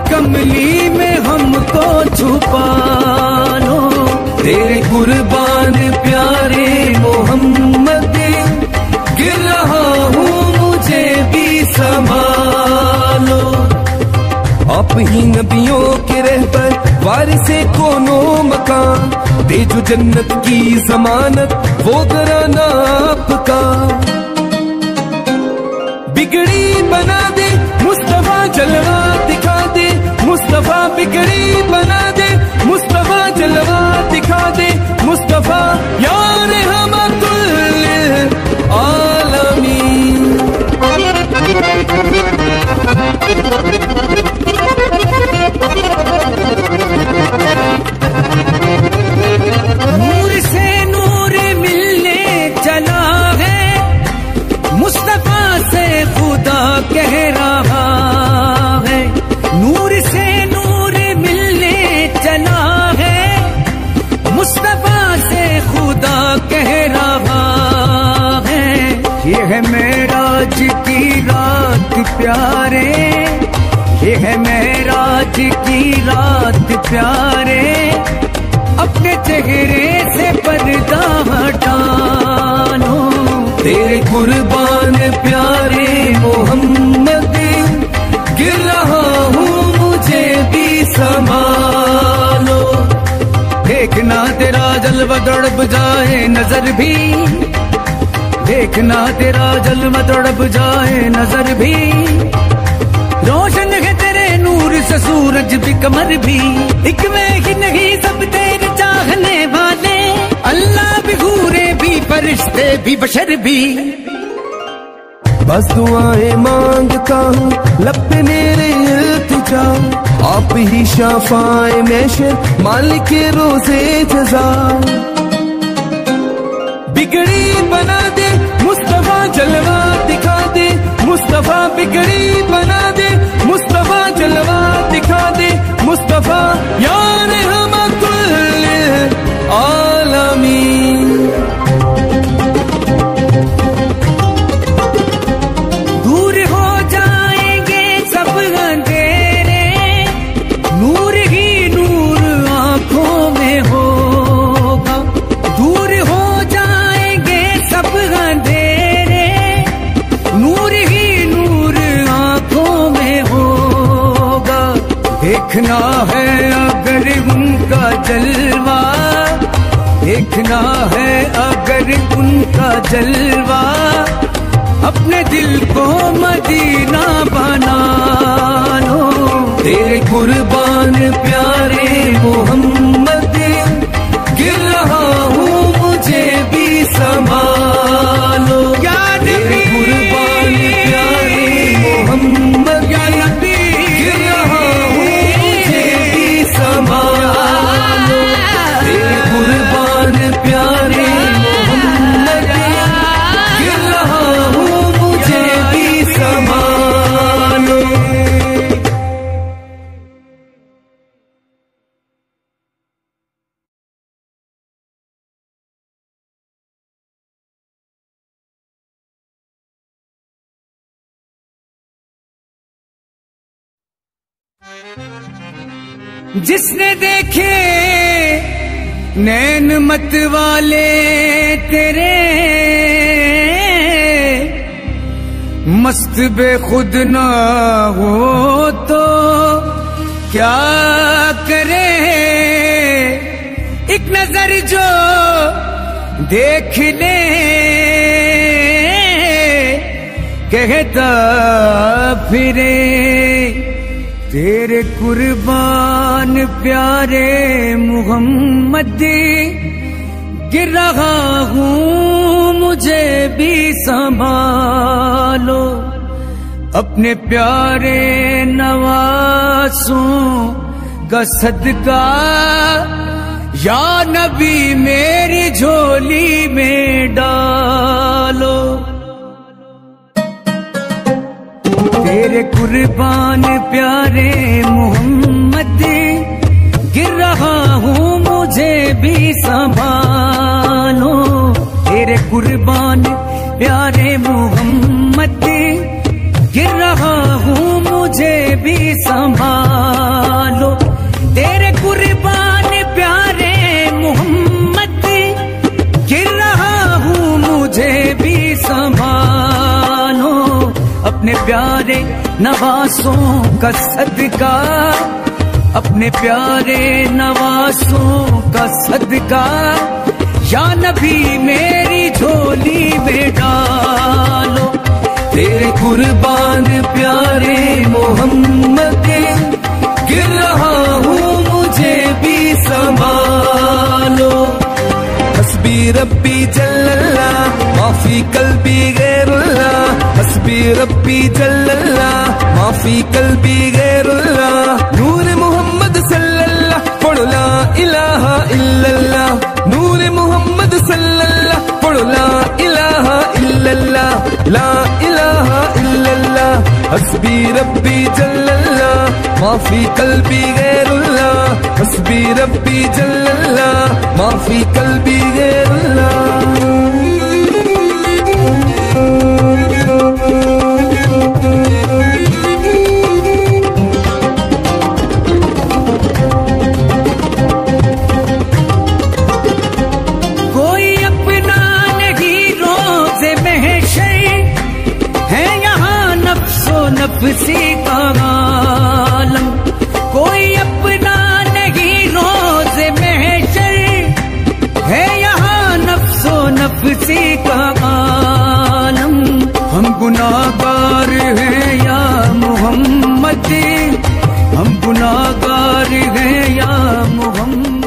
کملی میں ہم کو چھپا لو، تیرے قربان پیارے محمد، گر رہا ہوں مجھے بھی سنبھالو۔ آپ ہی نبیوں کے رہبر وارث کونو مکان، دے جو جنت کی ضمانت وہ گھرانہ آپ کا، بگڑی بنا دے مصطفیٰ جلوہ دکھا دے، مصطفیٰ بگڑی بنا دے، مصطفیٰ جلوہ دکھا دے، مصطفیٰ یا رحمت للعالمین۔ نور سے نور ملنے چلا ہے، مصطفیٰ سے خدا کہہ رہا ہے، نور سے نور ملنے چلا ہے، مصطفیٰ سے خدا کہہ رہا ہے، یہ ہے معراج کی رات پیارے، یہ ہے معراج کی رات پیارے، اپنے چہرے سے پردہ ہٹانو، تیرے قربان پیارے محمد، گر رہا ہوں مجھے بھی سنبھالو۔ دیکھنا تیرا جلوہ تڑپ جائے نظر بھی، دیکھنا تیرا جلوہ تڑپ جائے نظر بھی، روشن ہے تیرے نور سے سورج بھی قمر بھی، ایک میں ہی نہیں سب تیرے چاہنے والے، اللہ بھی حورے بھی فرشتے بھی بشر بھی۔ بس دعائیں مانگتا ہوں لب پہ میرے التجا، آپ ہی شفاعِ محشر مالک روزے جزا، بگڑی بنا دے مصطفیٰ جلوہ دکھا دے، مصطفیٰ بگڑی بنا دے، مصطفیٰ جلوہ دکھا دے، مصطفیٰ یا رحمت للعالمین۔ دور ہو جائیں گے سب اندھیرے، نور ہی نور آنکھوں میں ہوگا، دور ہو جائیں گے سب اندھیرے، نور ہی نور آنکھوں میں ہوگا، دیکھنا ہے اگر ان کا جلوہ، دیکھنا ہے اگر ان کا جلوہ، اپنے دل کو مدینہ بنا لو، تیرے قربان پیارے محمد، گر رہا ہوں مجھے بھی سنبھالو، تیرے قربان پیارے محمد، گر رہا ہوں مجھے بھی سنبھالو، تیرے قربان پیارے محمد، گر رہا ہوں مجھے بھی سنبھالو۔ جس نے دیکھے نین مت والے تیرے، مست بے خود نہ ہو تو کیا کرے، ایک نظر جو دیکھ لے کہتا پھرے، تیرے قربان پیارے محمد، گر رہا ہوں مجھے بھی سنبھالو، اپنے پیارے نواسوں کا صدقہ یا نبی میری جھولی میں ڈالو، تیرے قربان پیارے محمد، گر رہا ہوں مجھے بھی سنبھالو، تیرے قربان پیارے محمد، گر رہا ہوں مجھے بھی سنبھالو۔ नवासों का सदका, अपने प्यारे नवासों का सदका, या नबी मेरी झोली में डालो। तेरे कुर्बान प्यारे मोहम्मद, गिर रहा हूँ मुझे भी संभालो। हस्बी रब्बी जल्लल्लाह माफी कल्बी गैरुल्लाह, हस्बी रब्बी जल्लल्लाह माफी कल्बी गैरुल्लाह। नूर मोहम्मद सल्लल्लाह पढ़ो ला इलाहा इल्लल्लाह, नूर मोहम्मद सल्लल्लाह पढ़ो ला इलाहा इल्लल्लाह, ला इलाहा इल्लल्लाह। हस्बी रब्बी जल्लल्लाह माफी कल्बी गैरुल्लाह, हस्बी रब्बी जल्लल्लाह माफी कल्बी गैरुल्लाह। कोई अपना नहीं रोज़े महशर है यहाँ नफ्सो नफ्सी का आलम, कोई अपना नहीं रोज़े महशर है यहाँ नफ्सो नफ्सी का आलम। हम गुनाहगार हैं या मोहम्मद, हम गुनाहगार हैं या मोहम्मद।